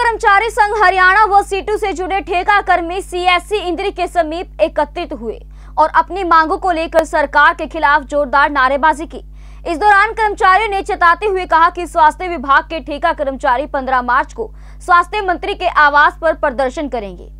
कर्मचारी संघ हरियाणा व सीटू से जुड़े ठेका कर्मी सीएससी इंद्री के समीप एकत्रित हुए और अपनी मांगों को लेकर सरकार के खिलाफ जोरदार नारेबाजी की। इस दौरान कर्मचारियों ने चेताते हुए कहा कि स्वास्थ्य विभाग के ठेका कर्मचारी 15 मार्च को स्वास्थ्य मंत्री के आवास पर प्रदर्शन करेंगे।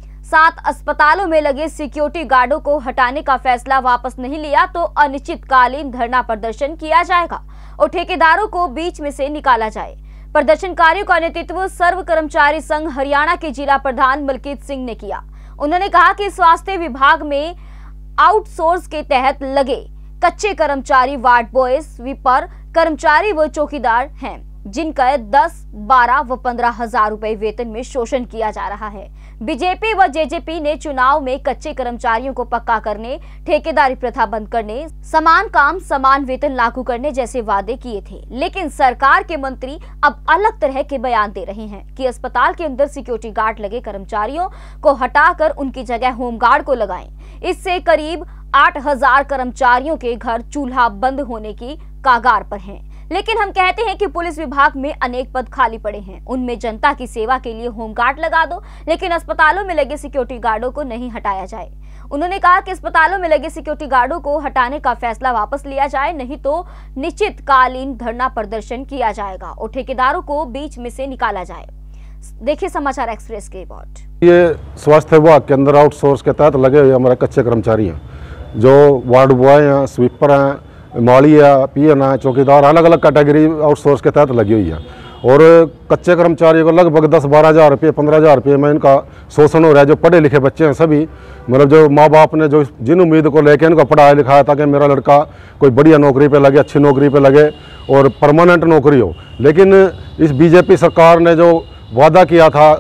7 अस्पतालों में लगे सिक्योरिटी गार्डों को हटाने का फैसला वापस नहीं लिया तो अनिश्चितकालीन धरना प्रदर्शन किया जाएगा और ठेकेदारों को बीच में से निकाला जाए। प्रदर्शनकारियों का नेतृत्व सर्व कर्मचारी संघ हरियाणा के जिला प्रधान मलकीत सिंह ने किया। उन्होंने कहा कि स्वास्थ्य विभाग में आउटसोर्स के तहत लगे कच्चे कर्मचारी, वार्ड बॉय, स्वीपर कर्मचारी व चौकीदार हैं, जिनका 10, 12 व 15 हजार रुपए वेतन में शोषण किया जा रहा है। बीजेपी व जेजेपी ने चुनाव में कच्चे कर्मचारियों को पक्का करने, ठेकेदारी प्रथा बंद करने, समान काम समान वेतन लागू करने जैसे वादे किए थे, लेकिन सरकार के मंत्री अब अलग तरह के बयान दे रहे हैं कि अस्पताल के अंदर सिक्योरिटी गार्ड लगे कर्मचारियों को हटाकर उनकी जगह होमगार्ड को लगाएं। इससे करीब 8000 कर्मचारियों के घर चूल्हा बंद होने की कागार पर हैं। लेकिन हम कहते हैं कि पुलिस विभाग में अनेक पद खाली पड़े हैं, उनमें जनता की सेवा के लिए होमगार्ड लगा दो, लेकिन अस्पतालों में लगे सिक्योरिटी गार्डों को नहीं हटाया जाए। उन्होंने कहा कि अस्पतालों में लगे सिक्योरिटी गार्डों को हटाने का फैसला वापस लिया जाए, नहीं तो निश्चितकालीन धरना प्रदर्शन किया जाएगा और ठेकेदारों को बीच में से निकाला जाए। देखिए समाचार एक्सप्रेस की रिपोर्ट। ये स्वास्थ्य विभाग के अंदर आउटसोर्स के तहत लगे हुए हमारे कच्चे कर्मचारी हैं, जो वार्ड बॉय हैं, स्वीपर हैं, माली है, पीएन है, चौकीदार, अलग अलग कैटेगरी आउटसोर्स के तहत लगी हुई है। और कच्चे कर्मचारियों को लगभग 10-12 हज़ार रुपये, 15 हज़ार रुपये में इनका शोषण हो रहा है। जो पढ़े लिखे बच्चे हैं सभी, मतलब जो माँ बाप ने जो जिन उम्मीद को लेकर इनको पढ़ाया लिखाया था कि मेरा लड़का कोई बढ़िया नौकरी पे लगे, अच्छी नौकरी पे लगे और परमानेंट नौकरी हो, लेकिन इस बीजेपी सरकार ने जो वादा किया था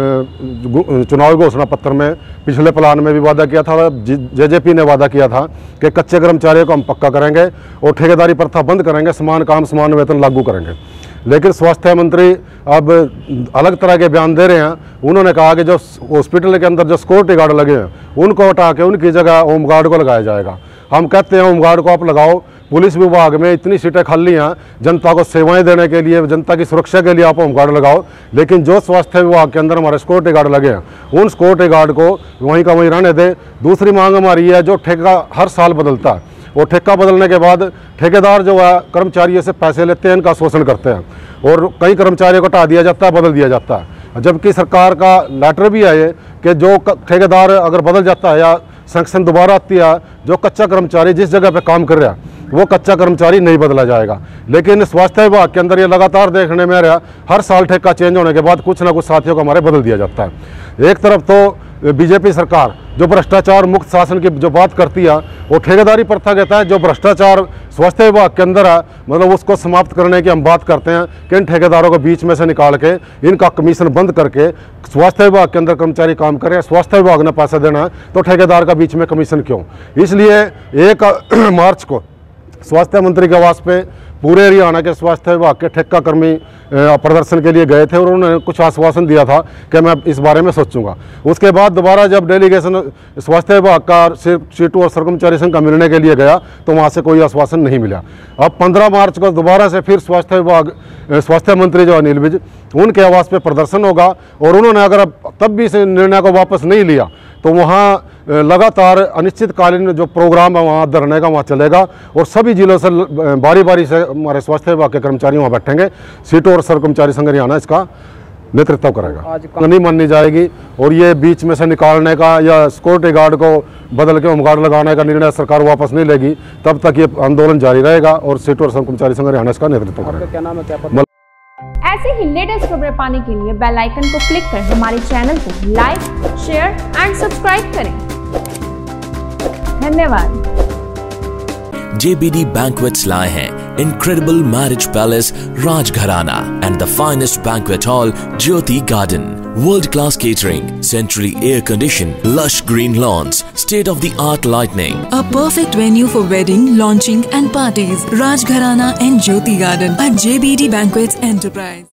चुनावी घोषणा पत्र में, पिछले प्लान में भी वादा किया था, जेजेपी ने वादा किया था कि कच्चे कर्मचारियों को हम पक्का करेंगे और ठेकेदारी प्रथा बंद करेंगे, समान काम समान वेतन लागू करेंगे। लेकिन स्वास्थ्य मंत्री अब अलग तरह के बयान दे रहे हैं। उन्होंने कहा कि जो हॉस्पिटल के अंदर जो सिक्योरिटी गार्ड लगे हैं उनको हटा के उनकी जगह होमगार्ड को लगाया जाएगा। हम कहते हैं होमगार्ड को आप लगाओ, पुलिस विभाग में इतनी सीटें खाली हैं, जनता को सेवाएं देने के लिए, जनता की सुरक्षा के लिए आप होमगार्ड लगाओ, लेकिन जो स्वास्थ्य विभाग के अंदर हमारे सिक्योरिटी गार्ड लगे हैं उन सिक्योरिटी गार्ड को वहीं का वहीं रहने दें। दूसरी मांग हमारी है, जो ठेका हर साल बदलता है, वो ठेका बदलने के बाद ठेकेदार जो है कर्मचारियों से पैसे लेते हैं, इनका शोषण करते हैं और कई कर्मचारियों को हटा दिया जाता है, बदल दिया जाता है। जबकि सरकार का लेटर भी है कि जो ठेकेदार अगर बदल जाता है या सैंक्शन दोबारा आती है, जो कच्चा कर्मचारी जिस जगह पे काम कर रहा है वो कच्चा कर्मचारी नहीं बदला जाएगा। लेकिन स्वास्थ्य विभाग के अंदर ये लगातार देखने में आ रहा, हर साल ठेका चेंज होने के बाद कुछ ना कुछ साथियों को हमारे बदल दिया जाता है। एक तरफ तो बीजेपी सरकार जो भ्रष्टाचार मुक्त शासन की जो बात करती है, वो ठेकेदारी प्रथा कहता है, जो भ्रष्टाचार स्वास्थ्य विभाग के अंदर है मतलब उसको समाप्त करने की हम बात करते हैं कि इन ठेकेदारों को बीच में से निकाल के इनका कमीशन बंद करके स्वास्थ्य विभाग के अंदर कर्मचारी काम करें। स्वास्थ्य विभाग ने पैसा देना है तो ठेकेदार का बीच में कमीशन क्यों? इसलिए 1 मार्च को स्वास्थ्य मंत्री के आवास पे पूरे हरियाणा के स्वास्थ्य विभाग के ठेका कर्मी प्रदर्शन के लिए गए थे और उन्होंने कुछ आश्वासन दिया था कि मैं इस बारे में सोचूंगा। उसके बाद दोबारा जब डेलीगेशन स्वास्थ्य विभाग का सीटू और सरकर्मचारी संघ का मिलने के लिए गया तो वहाँ से कोई आश्वासन नहीं मिला। अब 15 मार्च को दोबारा से फिर स्वास्थ्य विभाग स्वास्थ्य मंत्री जो अनिल विज, उनके आवास पे प्रदर्शन होगा और उन्होंने अगर तब भी इस निर्णय को वापस नहीं लिया तो वहाँ लगातार अनिश्चितकालीन जो प्रोग्राम है वहाँ धरने का वहाँ चलेगा और सभी जिलों से बारी बारी से हमारे स्वास्थ्य विभाग के कर्मचारी वहाँ बैठेंगे। सीटू और सरकर्मचारी संघ हरियाणा इसका नेतृत्व करेगा। नहीं माननी जाएगी और ये बीच में से निकालने का या सिक्योरिटी गार्ड को बदल के होमगार्ड लगाने का निर्णय सरकार वापस नहीं लेगी, तब तक ये आंदोलन जारी रहेगा और सीटू और सरकर्मचारी संघ हरियाणा इसका नेतृत्व करेगा। क्या नाम है, क्या ऐसे ही लेटेस्ट खबरें पाने के लिए बेल आइकन को क्लिक कर हमारे चैनल को लाइक, शेयर एंड सब्सक्राइब करें। धन्यवाद। JBD Banquets लाए हैं incredible marriage palace Rajgharana and the finest banquet hall Jyoti Garden. World-class catering, centrally air-conditioned, lush green lawns, state-of-the-art lighting. A perfect venue for wedding, launching and parties. Rajgharana and Jyoti Garden at JBD Banquets Enterprise.